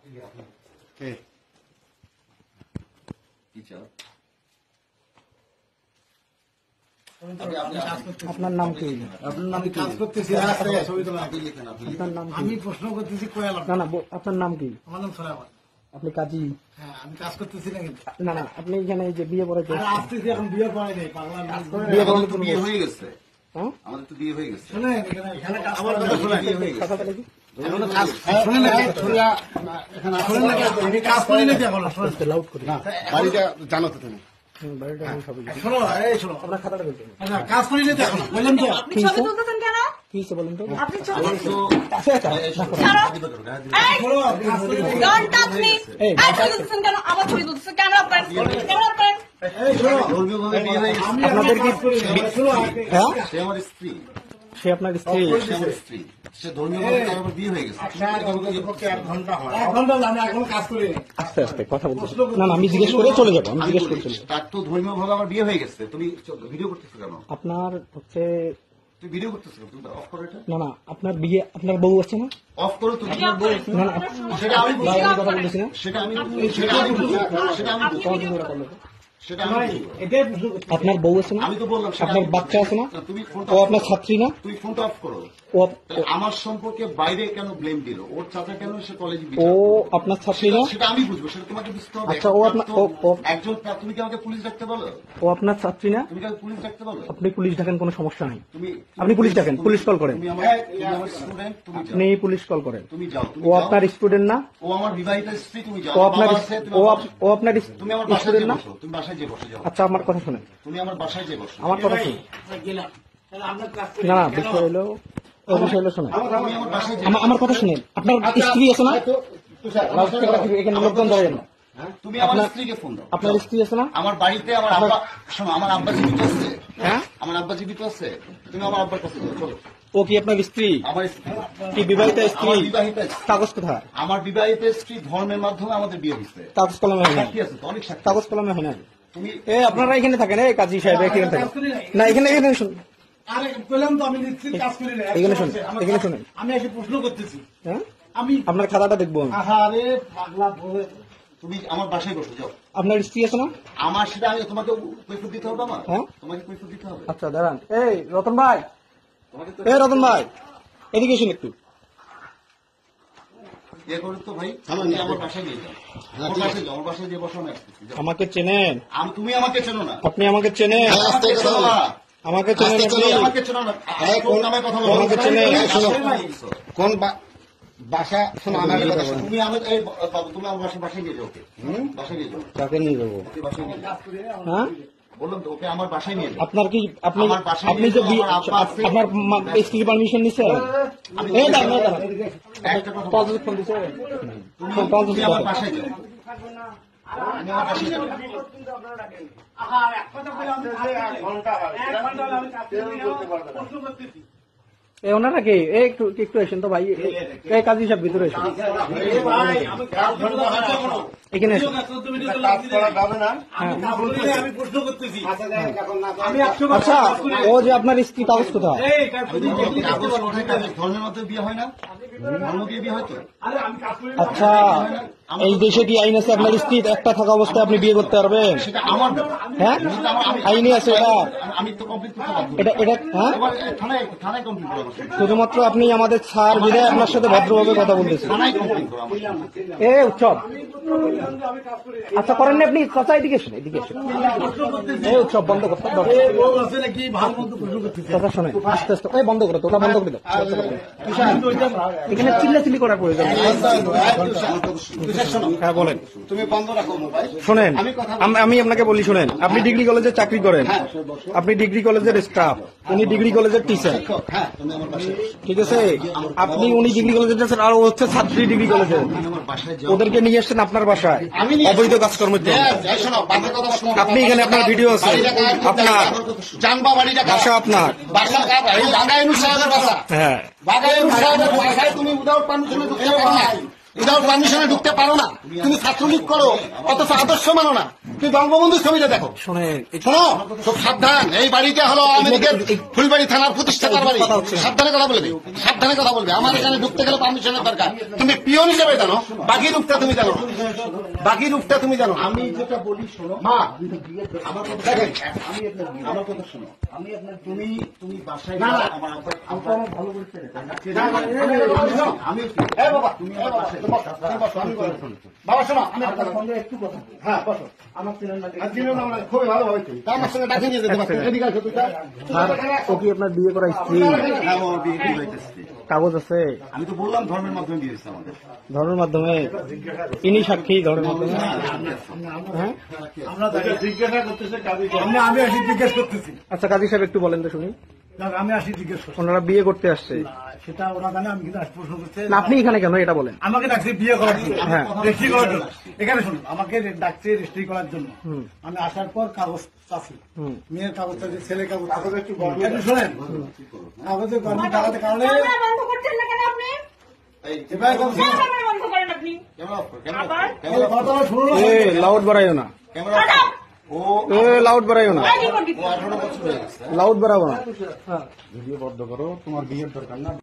আপনার নাম কি? আপনার নাম কাজ করতেছি, আপনার নাম আমি প্রশ্ন করতেছি। না না, আপনার নাম কি? আমার নাম সরাবাদ। আপনি কাজী? হ্যাঁ, আমি কাজ করতেছি না। কিন্তু না না, আপনি এখানে যে বিয়ে পড়াইতে আসতেছি, এখন বিয়ে পড়াই নেই। বিয়ে পড়ানো তো বিয়ে হয়ে গেছে। হ্যাঁ, আমাদের তো বিয়ে হয়ে গেছে। শুনেন, এখানে আমার কথা শুনেন, বিয়ে হয়ে গেছে। কথাটা কি? শুনেন না, আমি কাজ করি না। এখন লাউড করি না, বাড়িটা জানো তো তুমি। বাড়িটা আমি সবই জানি। শোনো, এই শোনো, আপনার খাতাটা বলতেন। আচ্ছা, কাজ করি না এখন, বললাম তো। আপনি ছবি তুলতেছেন কেন? কি হইছে বলেন তো? আপনি ছবি ডোন্ট টাচ মি। এই ছবি তুলতেছেন কেন? আমার ছবি তুলতেছেন, ক্যামেরা অফ করেন, ক্যামেরা অফ করেন। এই শোনো, ধর্মীয়ভাবে বিয়ে হয়ে গেছে। আপনাদের কি? হ্যাঁ, সে আমার স্ত্রী। সে আপনার স্ত্রী? সে আমার স্ত্রী। সে ধর্মীয়ভাবে আমার বিয়ে হয়ে গেছে। 1 ঘন্টা হয়। 1 ঘন্টা আমি এখন কাজ করি না। আস্তে আস্তে কথা বলতে। না না, আমি জিজ্ঞেস করে চলে যাবো। আমি জিজ্ঞেস করে চলে যাবো। তার তো ধর্মীয়ভাবে আমার বিয়ে হয়ে গেছে। তুমি ভিডিও করতেছো কেন? আপনার হচ্ছে তুই ভিডিও করতেছো, তুমি অফ করো এটা। না না, আপনার বিয়ে, আপনার বউ আছে না? অফ করো তুমি। আপনার বউ? না না, সেটা আমি কথা বলতেছি না। সেটা আমি আপনার বউ আছে না? আমি তো বললাম। আপনার বাচ্চা আছে না? ও আপনার ছাত্রী না? তুই ফোনটা অফ করো। ও আমার সম্পর্কে বাইরে কেন ব্লেম দিল? ওর চাচা কেন সে কলেজে? ও আপনার ছাত্রী না? সেটা আমি বুঝবো, সেটা তোমাকে বুঝতে হবে। আচ্ছা, ও আপনার একজন, তুমি কি আমাকে পুলিশ ডাকতে বলো? ও আপনার ছাত্রী না? তুমি কি পুলিশ ডাকতে বলো? আপনি পুলিশ ডাকেন, কোনো সমস্যা নাই। আপনি পুলিশ ডাকেন, পুলিশ কল করেন। আপনি পুলিশ কল করেন। তুমি যাও। ও আপনার স্টুডেন্ট না? ও আমার বিবাহিত স্ত্রী। তুমি যাও। ও আপনার তুমি আমার বাসায় না? তুমি বাসায় যে বসে যাও। আচ্ছা, আমার কথা শুনেন। তুমি আমার বাসায় যে বসো। আমার কথা শুনুন। না না, বিষয় হলো, শোনেন, আমার কথা শুনেন। আপনার স্ত্রী আছে না? এখানে লোকজন দাঁড়িয়ে না। তুমি আমার স্ত্রীকে ফোন দাও। আপনার স্ত্রী আছে না? আমার বাড়িতে আমার আব্বা, শোনো, আমার আব্বা জীবিত আছে। হ্যাঁ, আমার আব্বা জীবিত আছে। তুমি আমার আব্বার কাছে যাও, চলো। ও কি আপনার স্ত্রী? আমার স্ত্রী। কি বিবাহিত স্ত্রী? বিবাহিত। কাগজ কোথায়? আমার বিবাহিত স্ত্রী ধর্মের মাধ্যমে আমাদের বিয়ে হয়েছে। কাগজ কলমে হয় না? অনেক কাগজ কলমে হয় না। তুমি আপনারা এখানে থাকেন, এই কাজী সাহেব এখানে থাকেন না? এখানে শুনুন। আরে বললাম তো, আমি কাজ করি না। এখানে শুনুন, এখানে শুনুন। আমি এসে প্রশ্ন করতেছি। হ্যাঁ, আমি আপনার খাতাটা দেখবো। আরে পাগলা, তুমি আমার বাসায় বসে যাও। আপনার স্ত্রী আছে না? আমার সেটা আমি তোমাকে কৈফিয়ত দিতে হবে। আমার হ্যাঁ, তোমাকে কৈফিয়ত দিতে হবে। আচ্ছা দাঁড়ান। এই রতন ভাই, এই রতন ভাই, এদিকে এসুন একটু। আমাকে চেনেন? তুমি আমাকে চেনো না? আপনি আমাকে চেনেন? আমাকে চেনেন? আমাকে চেনো না? কোন নামে কথা বলো? আমাকে চেনেন? কোন বাসা? শোনো, আমার কথা শোনো। তুমি আমার বাসায় নিয়ে যাও। বাসায় নিয়ে যাও। কাকে নিয়ে যাবো? হ্যাঁ, বললাম তো, ওকে আমার বাসায় নিয়ে যাও। আপনার কি, আপনি যে আপনার স্ত্রীর পারমিশন নিচ্ছে? তুমি আমার বাসায় যাও। ওনারা কি একটু একটু এসেন তো ভাই, এই কাজী সব ভিতরে এসেন, এখানে এসেন। আচ্ছা, ও যে আপনার স্ত্রী, কাগজ কোথায়? ধর্মের মধ্যে বিয়ে হয় না? ধর্ম দিয়ে বিয়ে হয় তো? আচ্ছা, এই দেশে কি আইন আছে আপনার স্ত্রী একটা থাকা অবস্থায় আপনি বিয়ে করতে পারবেন? হ্যাঁ, আইনে আছে এটা। এটা হ্যাঁ, শুধুমাত্র আপনি আমাদের স্যার বিদায় আপনার সাথে ভদ্রভাবে কথা বলতেছেন। এ উৎসব, আচ্ছা করেন না আপনি? চাচা এদিকে এসেন, এদিকে এসেন। এই উৎসব বন্ধ করতে। চাচা শোনেন, আস্তে আস্তে। এই বন্ধ করো তো, ওটা বন্ধ করে দাও। এখানে চিল্লাচিল্লি করার প্রয়োজন। হ্যাঁ বলেন। তুমি বন্ধ রাখো। শোনেন, আমি আপনাকে বলি, শোনেন, আপনি ডিগ্রি কলেজে চাকরি করেন, আপনি ডিগ্রি কলেজের স্টাফ, উনি ডিগ্রি কলেজের টিচার, ঠিক আছে? আপনি উনি ডিগ্রি কলেজের টিচার, আর ও হচ্ছে ছাত্রী ডিগ্রি কলেজে। ওদেরকে নিয়ে আসছেন আপনার বাসায় অবৈধ কাজকর্মের জন্য। আপনি এখানে, আপনার ভিডিও আছে, আপনার বাসা, আপনার হ্যাঁ, তুমি উইদাউট পারমিশনে ঢুকতে পারো না। উইদাউট পারমিশনে ঢুকতে পারো না। তুমি ছাত্রলীগ করো, অথচ আদর্শ মানো না। তুমি বঙ্গবন্ধুর ছবিটা দেখো। শোনো, খুব সাবধান। এই বাড়িটা হলো আওয়ামী লীগের ফুলবাড়ি থানার প্রতিষ্ঠাতার বাড়ি। সাবধানে কথা বলবে, সাবধানে কথা বলবে। আমার এখানে ঢুকতে গেলে পারমিশনের দরকার। তুমি পিয়ন হিসেবে জানো, বাকি রূপটা তুমি জানো, বাকি রূপটা তুমি জানো। আমি যেটা বলি শোনো, মা আমার কথা আমার কথা শোনো। আমি আপনার তুমি বাসায় না, না। আমার আব্বা আমার ভালো করে চেনে। আমি বাবা, তুমি বাবা, আমার বাসায় বাবা শোনো, আমি আপনার সঙ্গে একটু কথা বলি। হ্যাঁ বসো। আমার ছেলের নাকি আর দিনও আমরা খুবই ভালো ভাবে আমার সঙ্গে ডাকে নিয়ে যেতে পারছি। এদিকে আসো তুই। ও কি আপনার বিয়ে করা স্ত্রী? হ্যাঁ, ও বিয়ে করে হইতেছে। কাগজ আছে? আমি তো বললাম ধর্মের মাধ্যমে বিয়ে হয়েছে আমাদের। ধর্মের মাধ্যমে? ইনি সাক্ষী ধর্মের মাধ্যমে? হ্যাঁ, আমরা তাকে জিজ্ঞাসা করতেছি কাজী। আমি আসি জিজ্ঞেস করতেছি। আচ্ছা কাজী সাহেব একটু বলেন তো শুনি। আমি আসি জিজ্ঞেস করছি। ওনারা বিয়ে করতে আসছে, সেটা ওরা জানে, আমি কিন্তু আজ প্রশ্ন করতে। না আপনি এখানে কেন এটা বলেন? আমাকে ডাকছে বিয়ে করার জন্য, হ্যাঁ। রেজিস্ট্রি করার জন্য। এখানে শুনুন, আমাকে ডাকছে রেজিস্ট্রি করার জন্য। আমি আসার পর কাগজ চাচ্ছি, মেয়ের কাগজ চাচ্ছি, ছেলের কাগজ। একটু শোনেন, কাগজের গরমিল টাকাতে কারণে বন্ধ করছেন না কেন আপনি? এবার কথা শুনুন। ক্যামেরা বন্ধ করেন আপনি। আবার? কথাটা শুনুন। লাউড বাড়াইও না, লাউড বাড়াইও না, কি করবি? লাউড বাড়াবো না। ভিডিও বন্ধ করো, তোমার বিয়ের দরকার না।